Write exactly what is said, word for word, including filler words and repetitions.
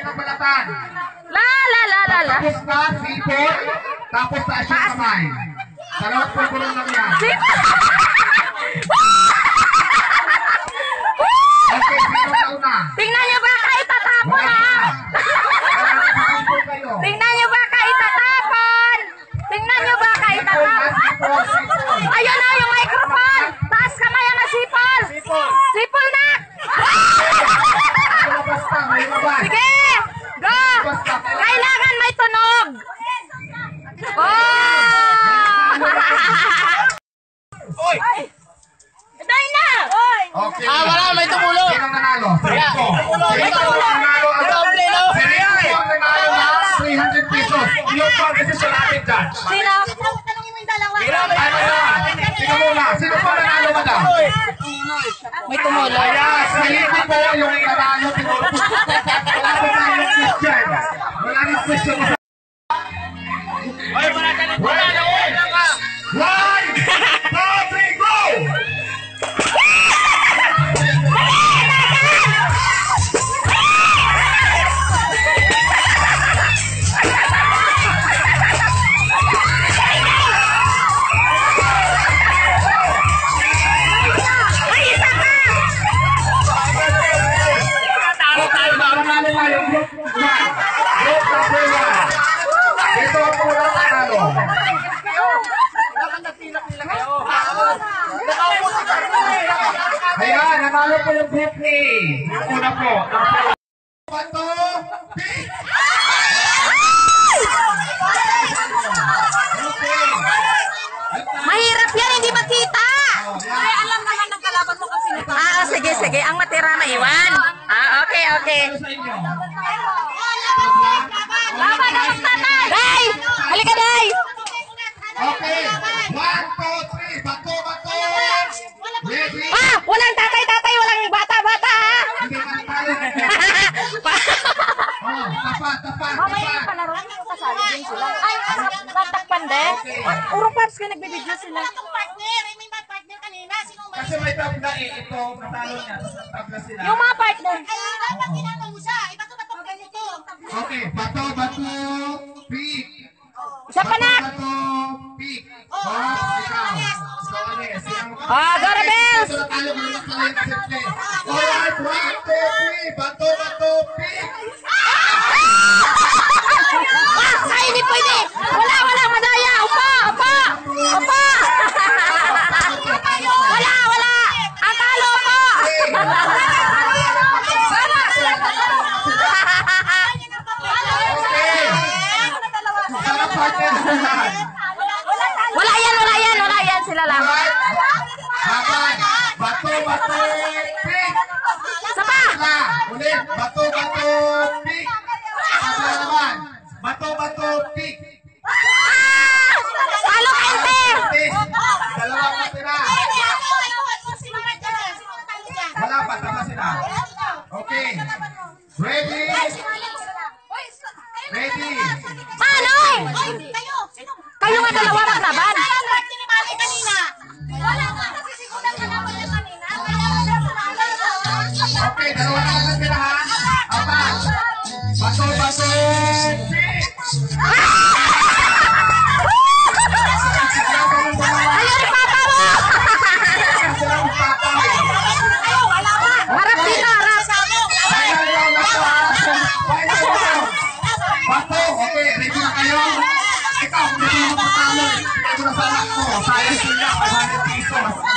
Sino balatan? La la la la la. Tapos na, sipon. Tapos taas yung kamay. Dalawat po kulong lang yan. Sipon! Okay, sino na una? Tingnan niyo ba kahit tatapon ha? Tingnan niyo ba kahit tatapon? Tingnan niyo ba kahit tatapon? Ayun na yung microphone! Taas kamay ang sipol! Sipol na! Sige! Go! Kailangan may tunog! Oh! Oy! Dahil na! Okay. Ah, wala, may tumulo. Sino nanalo? Seriko. May tumulo. Nanalo ang Doble, no? Seriko ang nanalo ng three hundred pesos. Yung pag-desisyon natin dyan. Sino? Tanungin mo yung dalawa. Ano yan? Sino muna? Sino po nanalo, madam? May tumulo. Ayan, Seriko po yung nanalo. Wala po na yung question. Wala yung question. Oy, wala ka na. Wala na. Wala ka. One, two, three, go! Ito ang muna nanalo. Ayan, nanalo po yung group A. Yung una po. Bato, pick! Mahirap yan, hindi makita. Ay, alam naman ng kalaban mo kasi nito. Ah, sige, sige. Ang matira maiwan. Ah, okay, okay. Laban na magtatay. Day! Halika, Day! Okay, one, two, three, bato, bato! Ready? Ah! Walang tatay, tatay! Walang bata, bata! Hindi ka talo. Oh, tapat, tapat, Mamaya tapat. yung palaro, kasali din sila. Ay, tatakpan din. Urong paps ka nagbibideo sila. Itong partner, may mga partner kanina. Sino may... Kasi may tabla eh. Ito, matalo niya. Tabla sila. Yung mga partner. Ay, dapat ginagawa mo siya. Iba to bato ganito. Okay, bato, bato, pick! Isa pa na! Bato, pick! Oh, ikaw. Ikaw, Anes. Ah, go Rebels! Alright, one, two, three, bato, bato, pick! Ah! Ay, hindi pwede! Wala, wala, madaya! Upo, upo! Upo! Wala, wala! Ang talo, upo! Okay. Sana partner sila. Wala yan, wala yan, wala yan. Sila lang. Alright. Laban. Bato, bato, pick! Isa pa! Wala. Ulit. Bato, bato, pick! Sabi na naman. Bato, bato, pick! Ah! Talo ka, enter! Pick! Dalawang matira. Wala pa. Tama sila. Okay. Ready? Ready? Paano? Kayo nga dalawa maglaban. Okay, dalawa na lang natira ha. Apat. Bato, bato, pick! Ayun, ipapa mo! Harap dito, harap. Final round na po ha. Final round. Bato, okay, ready na kayo? Ikaw, hindi mo matalo. Ito na sa anak ko. Sayang sila, five hundred pesos.